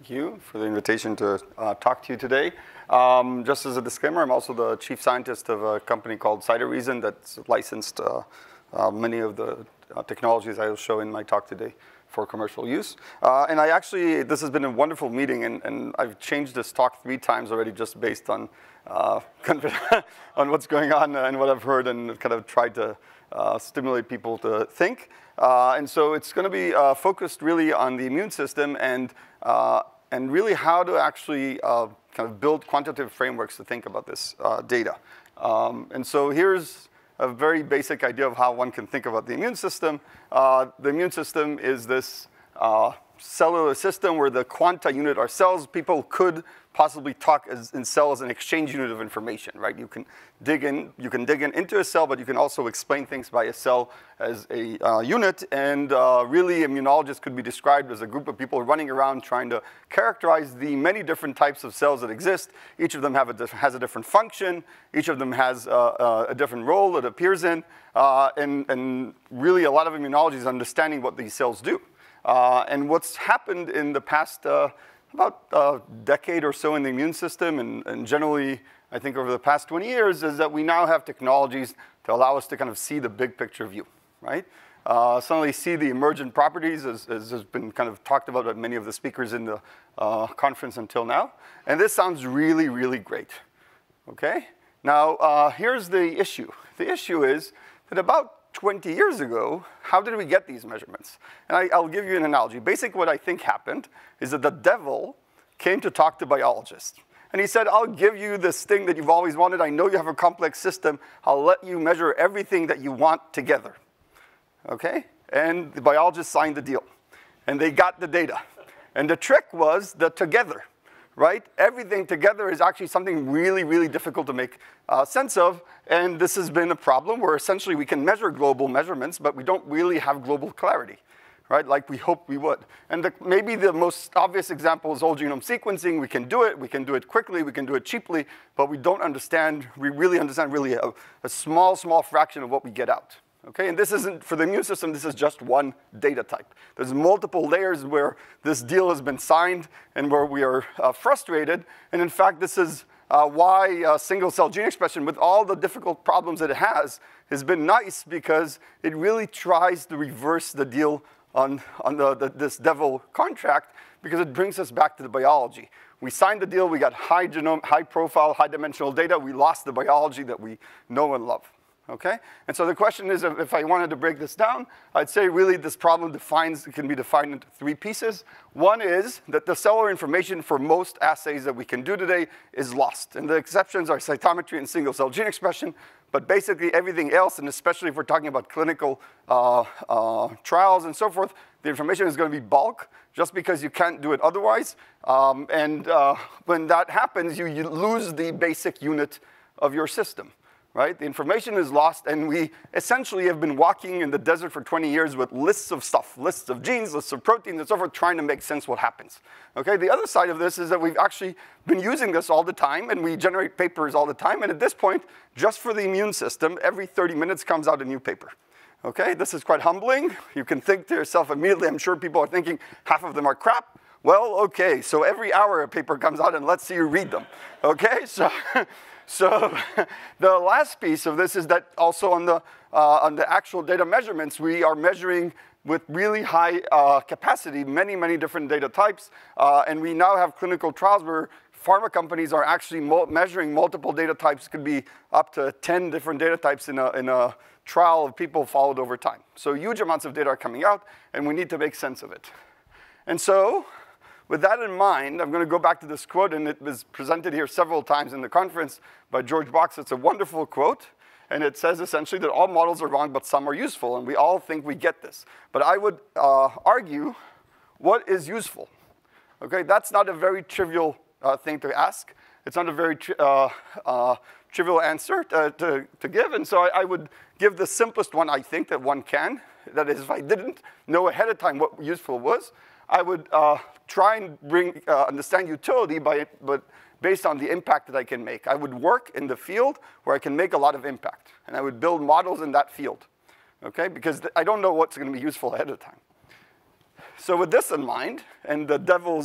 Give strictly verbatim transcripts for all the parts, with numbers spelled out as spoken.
Thank you for the invitation to uh, talk to you today. Um, just as a disclaimer, I'm also the chief scientist of a company called Cytoreason that's licensed uh, uh, many of the uh, technologies I will show in my talk today for commercial use. Uh, and I actually, this has been a wonderful meeting, and, and I've changed this talk three times already just based on, uh, on what's going on and what I've heard, and kind of tried to uh, stimulate people to think. Uh, and so it's going to be uh, focused really on the immune system and, uh, and really how to actually uh, kind of build quantitative frameworks to think about this uh, data. Um, and so here's a very basic idea of how one can think about the immune system. Uh, the immune system is this uh, cellular system where the quanta unit are cells. People could possibly talk as, in cell as an exchange unit of information, right? You can dig in, you can dig in into a cell, but you can also explain things by a cell as a uh, unit. And uh, really, immunologists could be described as a group of people running around trying to characterize the many different types of cells that exist. Each of them have a has a different function. Each of them has uh, uh, a different role it appears in. Uh, and, and really, a lot of immunology is understanding what these cells do. Uh, and what's happened in the past uh, about a decade or so in the immune system, and, and generally, I think over the past twenty years, is that we now have technologies to allow us to kind of see the big picture view, right? Uh, suddenly see the emergent properties, as, as has been kind of talked about by many of the speakers in the uh, conference until now. And this sounds really, really great, okay? Now, uh, here's the issue. The issue is that about twenty years ago, how did we get these measurements? And I, I'll give you an analogy. Basically, what I think happened is that the devil came to talk to biologists. And he said, I'll give you this thing that you've always wanted. I know you have a complex system. I'll let you measure everything that you want together. Okay? And the biologists signed the deal. And they got the data. And the trick was the together. Right? Everything together is actually something really, really difficult to make uh, sense of. And this has been a problem where essentially we can measure global measurements, but we don't really have global clarity, right? Like we hoped we would. And the, maybe the most obvious example is whole genome sequencing. We can do it. We can do it quickly. We can do it cheaply. But we don't understand, we really understand really a, a small, small fraction of what we get out. Okay, and this isn't, for the immune system, this is just one data type. There's multiple layers where this deal has been signed and where we are uh, frustrated. And in fact, this is uh, why uh, single-cell gene expression, with all the difficult problems that it has, has been nice because it really tries to reverse the deal on, on the, the, this devil contract because it brings us back to the biology. We signed the deal. We got high genome, high profile, high dimensional data. We lost the biology that we know and love. Okay? And so the question is, if, if I wanted to break this down, I'd say really this problem defines, it can be defined into three pieces. One is that the cellular information for most assays that we can do today is lost. And the exceptions are cytometry and single-cell gene expression. But basically everything else, and especially if we're talking about clinical uh, uh, trials and so forth, the information is going to be bulk just because you can't do it otherwise. Um, and uh, when that happens, you, you lose the basic unit of your system. Right? The information is lost, and we essentially have been walking in the desert for twenty years with lists of stuff, lists of genes, lists of proteins, and so forth, trying to make sense what happens. Okay? The other side of this is that we've actually been using this all the time, and we generate papers all the time, and at this point, just for the immune system, every thirty minutes comes out a new paper. Okay? This is quite humbling. You can think to yourself immediately, I'm sure people are thinking half of them are crap. Well, okay, so every hour a paper comes out, and let's see you read them. Okay? So. So the last piece of this is that also on the, uh, on the actual data measurements, we are measuring with really high uh, capacity, many, many different data types. Uh, and we now have clinical trials where pharma companies are actually mul measuring multiple data types. It could be up to ten different data types in a, in a trial of people followed over time. So huge amounts of data are coming out, and we need to make sense of it. And so, with that in mind, I'm going to go back to this quote, and it was presented here several times in the conference by George Box. It's a wonderful quote, and it says essentially that all models are wrong, but some are useful, and we all think we get this. But I would uh, argue, what is useful? Okay, that's not a very trivial uh, thing to ask. It's not a very tri uh, uh, trivial answer to, to, to give, and so I, I would give the simplest one I think that one can. That is, if I didn't know ahead of time what useful was, I would uh, try and bring, uh, understand utility by it, but based on the impact that I can make. I would work in the field where I can make a lot of impact, and I would build models in that field, okay? Because I don't know what's going to be useful ahead of time. So with this in mind, and the devil's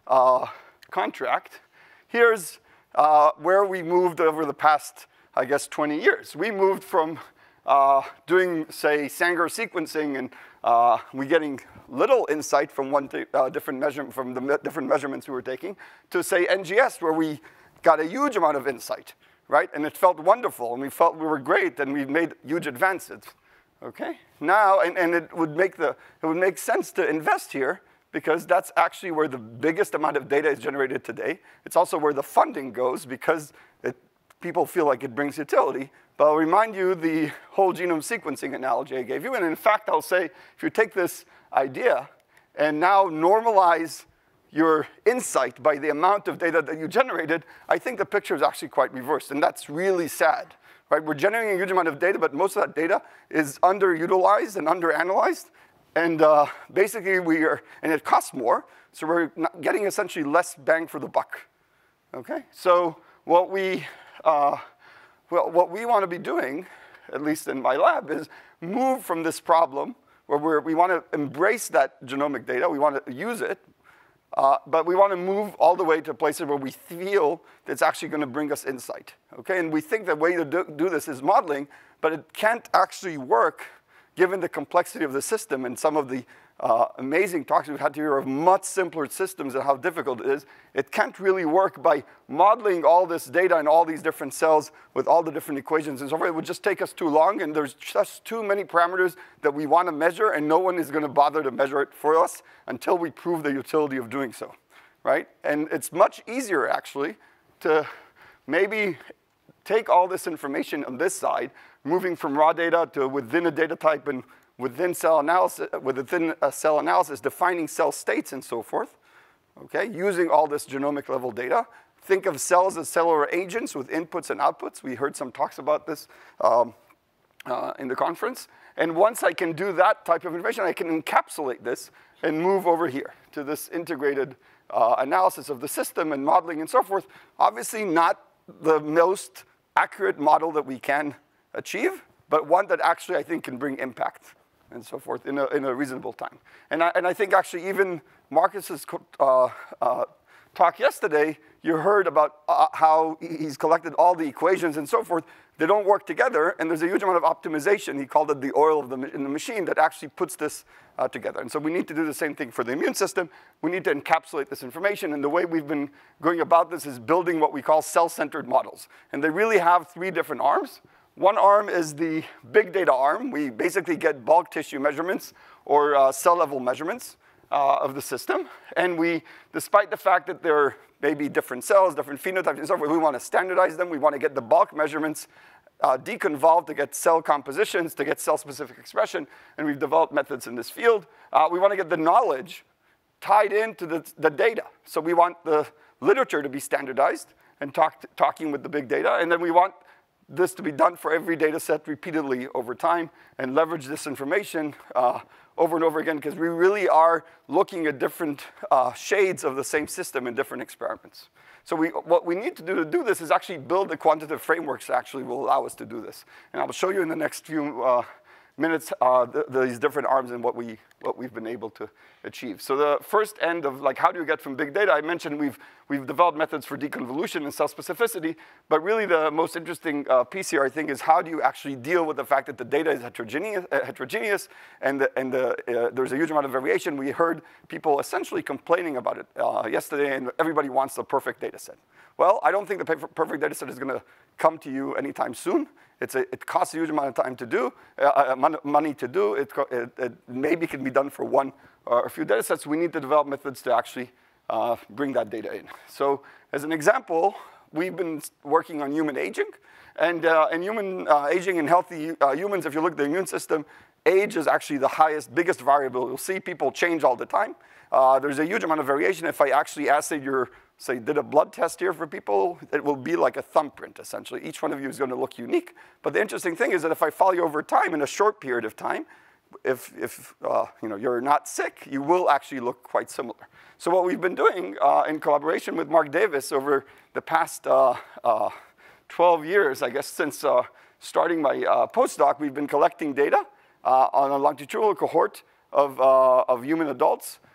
uh, contract, here's uh, where we moved over the past, I guess, twenty years. We moved from uh, doing, say, Sanger sequencing, and uh, we getting little insight from one uh, different measurement, from the me different measurements we were taking, to say N G S, where we got a huge amount of insight, right? And it felt wonderful, and we felt we were great, and we made huge advances. Okay? Now, and, and it would make the it would make sense to invest here, because that's actually where the biggest amount of data is generated today. It's also where the funding goes, because it, people feel like it brings utility. But I'll remind you the whole genome sequencing analogy I gave you. And in fact, I'll say, if you take this idea and now normalize your insight by the amount of data that you generated, I think the picture is actually quite reversed. And that's really sad. Right? We're generating a huge amount of data, but most of that data is underutilized and underanalyzed. And uh, basically, we are, and it costs more, so we're not getting essentially less bang for the buck. Okay? So what we, uh, well, what we want to be doing, at least in my lab, is move from this problem where we're, we want to embrace that genomic data, we want to use it, uh, but we want to move all the way to places where we feel that it's actually going to bring us insight. Okay? And we think the way to do, do this is modeling, but it can't actually work given the complexity of the system and some of the uh, amazing talks we've had here of much simpler systems and how difficult it is. It can't really work by modeling all this data in all these different cells with all the different equations and so forth. It would just take us too long, and there's just too many parameters that we want to measure, and no one is going to bother to measure it for us until we prove the utility of doing so, right? And it's much easier, actually, to maybe take all this information on this side, moving from raw data to within a data type and within cell analysis, within a cell analysis, defining cell states and so forth, okay, using all this genomic level data. Think of cells as cellular agents with inputs and outputs. We heard some talks about this um, uh, in the conference. And once I can do that type of information, I can encapsulate this and move over here to this integrated uh, analysis of the system and modeling and so forth. Obviously not the most accurate model that we can achieve, but one that actually I think can bring impact and so forth in a, in a reasonable time. And I, and I think actually even Marcus's uh, uh, talk yesterday, you heard about uh, how he's collected all the equations and so forth. They don't work together, and there's a huge amount of optimization. He called it the oil of the, in the machine that actually puts this uh, together. And so we need to do the same thing for the immune system. We need to encapsulate this information, and the way we've been going about this is building what we call cell-centered models. And they really have three different arms. One arm is the big data arm. We basically get bulk tissue measurements or uh, cell-level measurements uh, of the system. And we, despite the fact that there may be different cells, different phenotypes and so forth, we want to standardize them. We want to get the bulk measurements uh, deconvolved to get cell compositions, to get cell-specific expression. And we've developed methods in this field. Uh, we want to get the knowledge tied into the, the data. So we want the literature to be standardized and talk, talking with the big data. And then we want this to be done for every data set repeatedly over time and leverage this information uh, over and over again, because we really are looking at different uh, shades of the same system in different experiments. So we, what we need to do to do this is actually build the quantitative frameworks that actually will allow us to do this. And I'll show you in the next few uh, minutes uh, the, these different arms and what, we, what we've been able to achieve. So the first end of like how do you get from big data, I mentioned we've, we've developed methods for deconvolution and cell specificity, but really the most interesting uh, piece here I think is how do you actually deal with the fact that the data is heterogeneous, uh, heterogeneous and, the, and the, uh, there's a huge amount of variation. We heard people essentially complaining about it uh, yesterday, and everybody wants the perfect data set. Well, I don't think the perfect data set is gonna come to you anytime soon. It's a, it costs a huge amount of time to do, uh, money to do. It, it, it maybe can be done for one or a few data sets. We need to develop methods to actually uh, bring that data in. So as an example, we've been working on human aging. And uh, in human uh, aging in healthy uh, humans, if you look at the immune system, age is actually the highest, biggest variable. You'll see people change all the time. Uh, there's a huge amount of variation. If I actually assayed your, say, did a blood test here for people, it will be like a thumbprint, essentially. Each one of you is going to look unique. But the interesting thing is that if I follow you over time in a short period of time, if, if uh, you know, you're not sick, you will actually look quite similar. So what we've been doing uh, in collaboration with Mark Davis over the past uh, uh, twelve years, I guess, since uh, starting my uh, postdoc, we've been collecting data uh, on a longitudinal cohort of, uh, of human adults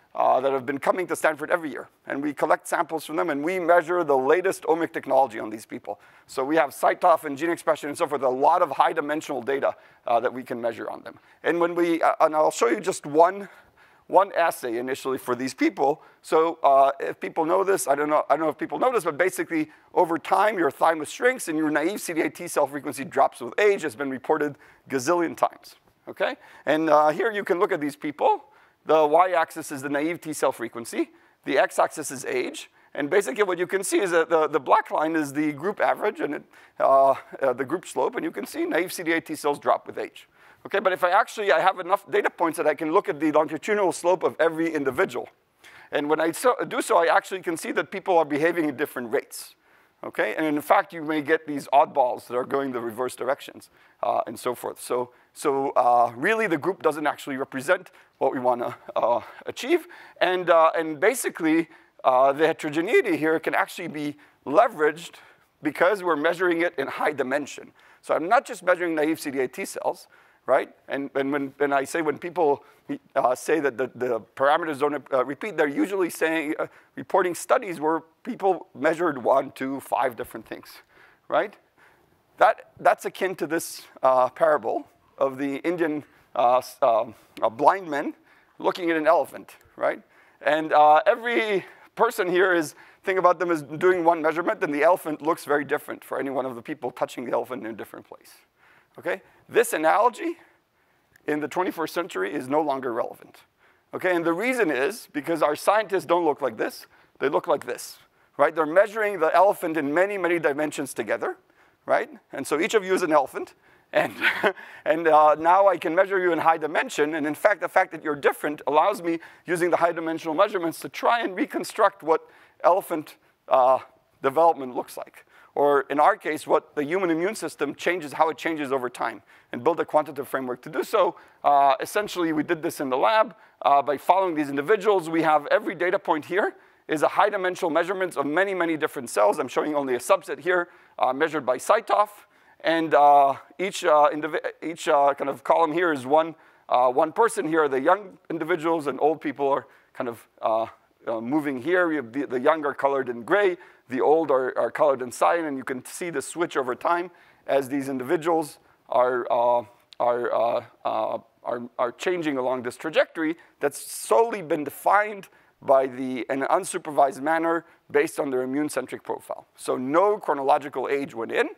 uh, that have been coming to Stanford every year. And we collect samples from them, and we measure the latest omic technology on these people. So we have CyTOF and gene expression and so forth, a lot of high-dimensional data uh, that we can measure on them. And when we, uh, and I'll show you just one, one assay initially for these people. So uh, if people know this, I don't know, I don't know if people know this, but basically over time your thymus shrinks and your naive C D eight T cell frequency drops with age. It's been reported gazillion times, okay? And uh, here you can look at these people. The y-axis is the naive T cell frequency. The x-axis is age. And basically what you can see is that the, the black line is the group average and it, uh, uh, the group slope. And you can see naive C D eight T cells drop with age. Okay, but if I actually, I have enough data points that I can look at the longitudinal slope of every individual. And when I so, do so, I actually can see that people are behaving at different rates. Okay, and in fact, you may get these oddballs that are going the reverse directions uh, and so forth. So, so uh, really the group doesn't actually represent what we want to uh, achieve. And, uh, and basically, uh, the heterogeneity here can actually be leveraged because we're measuring it in high dimension. So I'm not just measuring naive C D eight T cells, right? And, and when and I say when people uh, say that the, the parameters don't uh, repeat, they're usually saying, uh, reporting studies where people measured one, two, five different things, right? That, that's akin to this uh, parable of the Indian uh, uh, uh, blind men looking at an elephant, right? And uh, every person here is thinking about them as doing one measurement, and the elephant looks very different for any one of the people touching the elephant in a different place. Okay? This analogy in the twenty-first century is no longer relevant. Okay? And the reason is because our scientists don't look like this. They look like this, right? They're measuring the elephant in many, many dimensions together, right? And so each of you is an elephant. And, and uh, now I can measure you in high dimension. And in fact, the fact that you're different allows me, using the high dimensional measurements, to try and reconstruct what elephant uh, development looks like. Or in our case, what the human immune system changes, how it changes over time, and build a quantitative framework to do so. Uh, essentially, we did this in the lab. Uh, by following these individuals, we have every data point here is a high dimensional measurements of many, many different cells. I'm showing only a subset here, uh, measured by CyTOF. And uh, each, uh, each uh, kind of column here is one, uh, one person. Here are the young individuals, and old people are kind of uh, uh, moving here. We have the, the young are colored in gray. The old are, are colored in cyan, and you can see the switch over time as these individuals are, uh, are, uh, uh, are, are changing along this trajectory that's solely been defined by the, in an unsupervised manner based on their immune-centric profile. So no chronological age went in,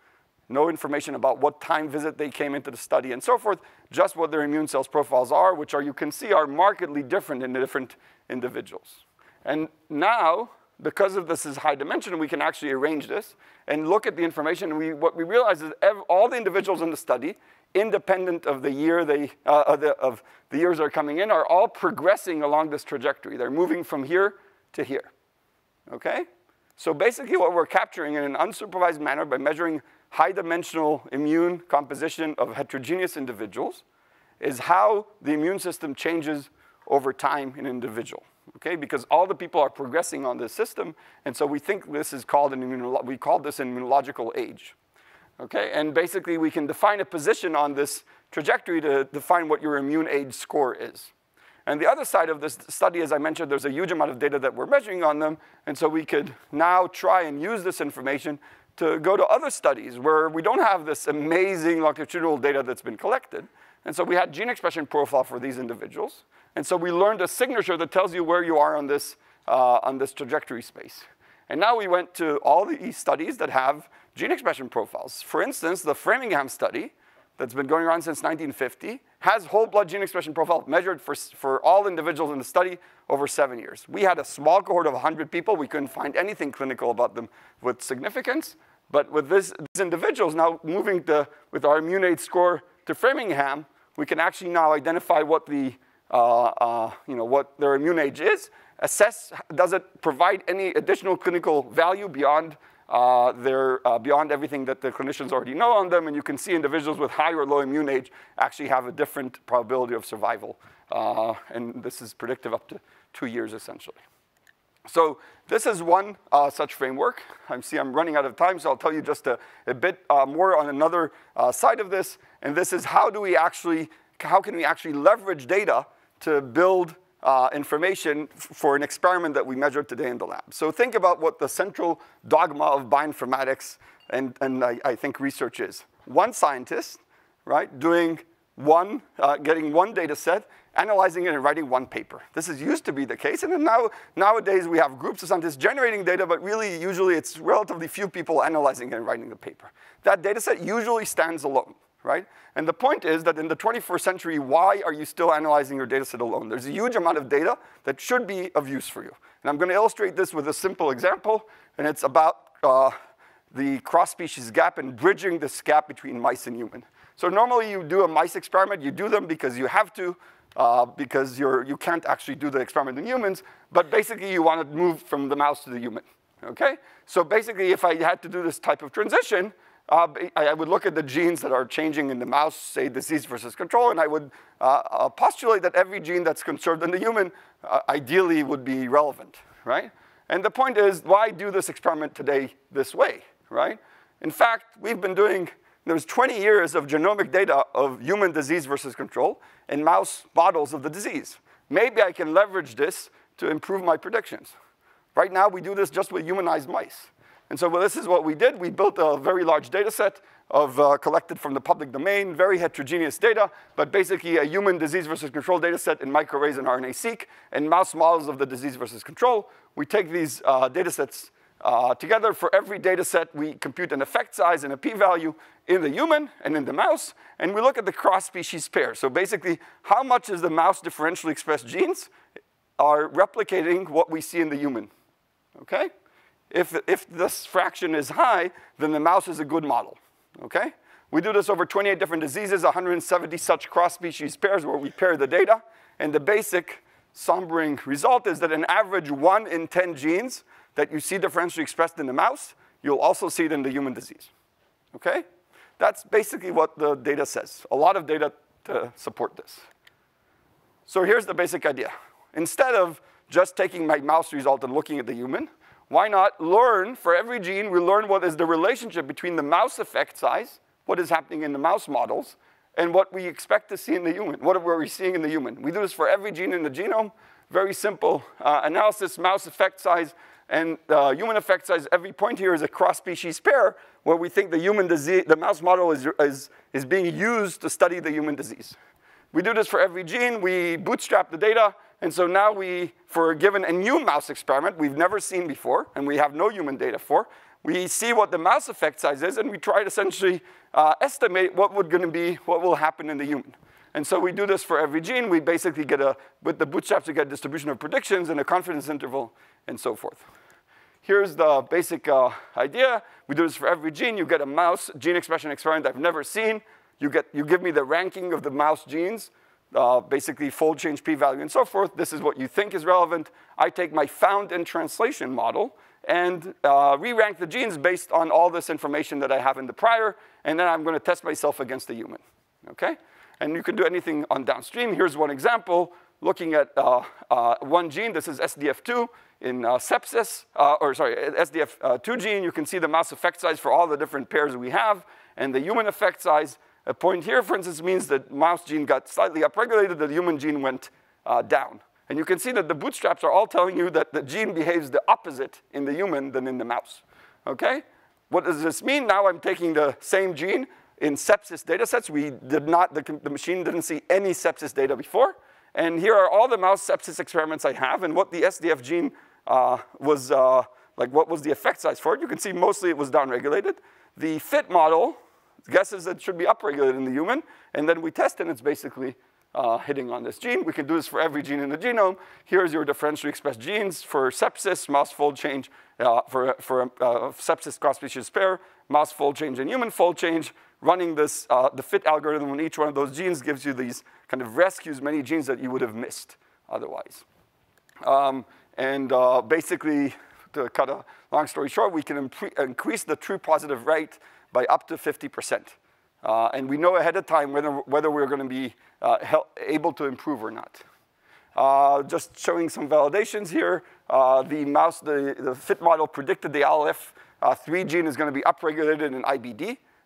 no information about what time visit they came into the study and so forth, just what their immune cells profiles are, which are, you can see, are markedly different in the different individuals. And now, because of this is high dimension, we can actually arrange this and look at the information. And we, what we realize is ev all the individuals in the study, independent of the year they, uh, of, the, of the years they're coming in, are all progressing along this trajectory. They're moving from here to here, okay? So basically what we're capturing in an unsupervised manner by measuring high-dimensional immune composition of heterogeneous individuals is how the immune system changes over time in an individual, okay? Because all the people are progressing on this system, and so we think this is called an immunolo- we call this an immunological age, okay? And basically we can define a position on this trajectory to define what your immune age score is. And the other side of this study, as I mentioned, there's a huge amount of data that we're measuring on them, and so we could now try and use this information to go to other studies where we don't have this amazing longitudinal data that's been collected. And so we had gene expression profile for these individuals. And so we learned a signature that tells you where you are on this, uh, on this trajectory space. And now we went to all the studies that have gene expression profiles. For instance, the Framingham study that's been going around since nineteen fifty has whole blood gene expression profile measured for, for all individuals in the study over seven years. We had a small cohort of one hundred people. We couldn't find anything clinical about them with significance. But with this, these individuals now moving to, with our immune age score to Framingham, we can actually now identify what the, uh, uh, you know, what their immune age is, assess, does it provide any additional clinical value beyond uh, their, uh, beyond everything that the clinicians already know on them, and you can see individuals with high or low immune age actually have a different probability of survival. Uh, and this is predictive up to two years, essentially. So this is one uh, such framework. I see I'm running out of time, so I'll tell you just a, a bit uh, more on another uh, side of this. And this is how do we actually, how can we actually leverage data to build uh, information for an experiment that we measured today in the lab. So think about what the central dogma of bioinformatics and, and I, I think research is. One scientist, right, doing one, uh, getting one data set, analyzing it and writing one paper. This is used to be the case, and then now, nowadays we have groups of scientists generating data, but really, usually it's relatively few people analyzing it and writing the paper. That data set usually stands alone, right? And the point is that in the twenty-first century, why are you still analyzing your data set alone? There's a huge amount of data that should be of use for you. And I'm gonna illustrate this with a simple example, and it's about uh, the cross-species gap and bridging this gap between mice and human. So normally you do a mice experiment, you do them because you have to, uh, because you're, you can't actually do the experiment in humans, but basically you want to move from the mouse to the human, okay? So basically if I had to do this type of transition, uh, I would look at the genes that are changing in the mouse, say disease versus control, and I would uh, uh, postulate that every gene that's conserved in the human uh, ideally would be relevant, right? And the point is, why do this experiment today this way, right? In fact, we've been doing There's twenty years of genomic data of human disease versus control and mouse models of the disease. Maybe I can leverage this to improve my predictions. Right now, we do this just with humanized mice. And so well, this is what we did. We built a very large data set of uh, collected from the public domain, very heterogeneous data, but basically a human disease versus control data set in microarrays and R N A-seq, and mouse models of the disease versus control. We take these uh, data sets Uh, together. For every data set, we compute an effect size and a p-value in the human and in the mouse, and we look at the cross-species pair. So basically, how much is the mouse differentially expressed genes are replicating what we see in the human, okay? If, if this fraction is high, then the mouse is a good model, okay? We do this over twenty-eight different diseases, one hundred seventy such cross-species pairs where we pair the data, and the basic sombering result is that an average one in ten genes that you see differentially expressed in the mouse, you'll also see it in the human disease, okay? That's basically what the data says. A lot of data to support this. So here's the basic idea. Instead of just taking my mouse result and looking at the human, why not learn, for every gene, we learn what is the relationship between the mouse effect size, what is happening in the mouse models, and what we expect to see in the human. What are we seeing in the human? We do this for every gene in the genome. Very simple uh, analysis, mouse effect size, and uh, human effect size. Every point here is a cross-species pair where we think the human disease, the mouse model is, is, is being used to study the human disease. We do this for every gene. We bootstrap the data. And so now we, for a given a new mouse experiment we've never seen before, and we have no human data for, we see what the mouse effect size is, and we try to essentially uh, estimate what would gonna be, what will happen in the human. And so we do this for every gene. We basically get a, with the bootstraps, we get a distribution of predictions and a confidence interval and so forth. Here's the basic uh, idea. We do this for every gene. You get a mouse gene expression experiment I've never seen. You, get, you give me the ranking of the mouse genes, uh, basically fold change p-value and so forth. This is what you think is relevant. I take my found in translation model and uh, re-rank the genes based on all this information that I have in the prior, and then I'm gonna test myself against the human, okay? And you can do anything on downstream. Here's one example, looking at uh, uh, one gene. This is S D F two in uh, sepsis, uh, or sorry, S D F two gene. You can see the mouse effect size for all the different pairs we have, and the human effect size. A point here, for instance, means that mouse gene got slightly upregulated, the human gene went uh, down. And you can see that the bootstraps are all telling you that the gene behaves the opposite in the human than in the mouse, okay? What does this mean? Now I'm taking the same gene in sepsis data sets. We did not, the, the machine didn't see any sepsis data before. And here are all the mouse sepsis experiments I have and what the S D F gene uh, was, uh, like what was the effect size for it. You can see mostly it was downregulated. The fit model guesses it should be upregulated in the human, and then we test and it's basically uh, hitting on this gene. We can do this for every gene in the genome. Here's your differentially expressed genes for sepsis, mouse fold change, uh, for, for uh, sepsis cross-species pair, mouse fold change and human fold change. Running this, uh, the fit algorithm on each one of those genes gives you these kind of rescues many genes that you would have missed otherwise. Um, and uh, basically, to cut a long story short, we can increase the true positive rate by up to fifty percent. Uh, and we know ahead of time whether, whether we're gonna be uh, able to improve or not. Uh, just showing some validations here. Uh, the mouse, the, the fit model predicted the A L F three uh, gene is gonna be upregulated in I B D.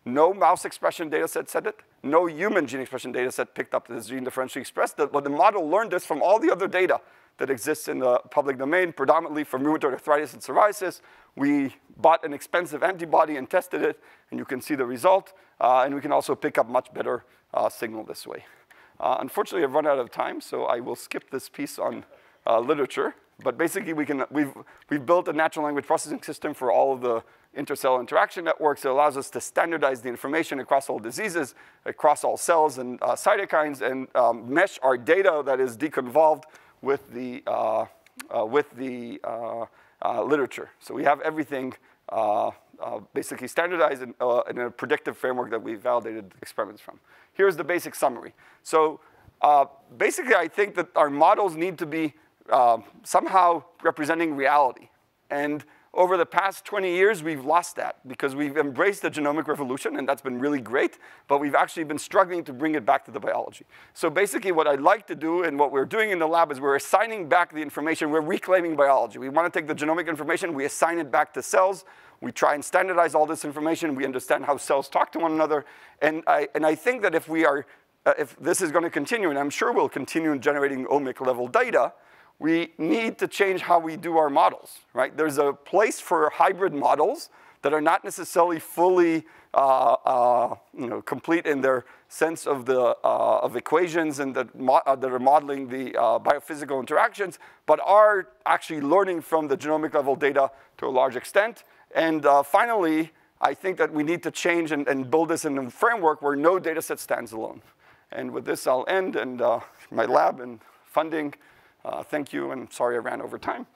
No mouse expression data set said it. No human gene expression data set picked up this gene differentially expressed. But the model learned this from all the other data that exists in the public domain, predominantly for rheumatoid arthritis and psoriasis. We bought an expensive antibody and tested it, and you can see the result. Uh, and we can also pick up much better uh, signal this way. Uh, unfortunately, I've run out of time, so I will skip this piece on uh, literature. But basically, we can, we've, we've built a natural language processing system for all of the intercell interaction networks. It allows us to standardize the information across all diseases, across all cells and uh, cytokines, and um, mesh our data that is deconvolved with the, uh, uh, with the uh, uh, literature. So we have everything uh, uh, basically standardized in, uh, in a predictive framework that we validated experiments from. Here's the basic summary. So uh, basically, I think that our models need to be uh, somehow representing reality. And over the past twenty years, we've lost that because we've embraced the genomic revolution, and that's been really great, but we've actually been struggling to bring it back to the biology. So basically, what I'd like to do and what we're doing in the lab is we're assigning back the information. We're reclaiming biology. We want to take the genomic information. We assign it back to cells. We try and standardize all this information. We understand how cells talk to one another. And I, and I think that if we are, uh, if this is going to continue, and I'm sure we'll continue generating omic level data, we need to change how we do our models, right? There's a place for hybrid models that are not necessarily fully uh, uh, you know, complete in their sense of the uh, of equations and that, mo uh, that are modeling the uh, biophysical interactions, but are actually learning from the genomic level data to a large extent. And uh, finally, I think that we need to change and, and build this in a framework where no data set stands alone. And with this, I'll end, and uh, my lab and funding. Uh, thank you, and sorry I ran over time.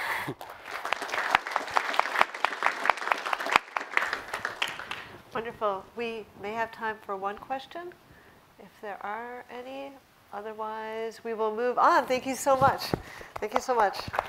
Wonderful. We may have time for one question, if there are any. Otherwise, we will move on. Thank you so much. Thank you so much.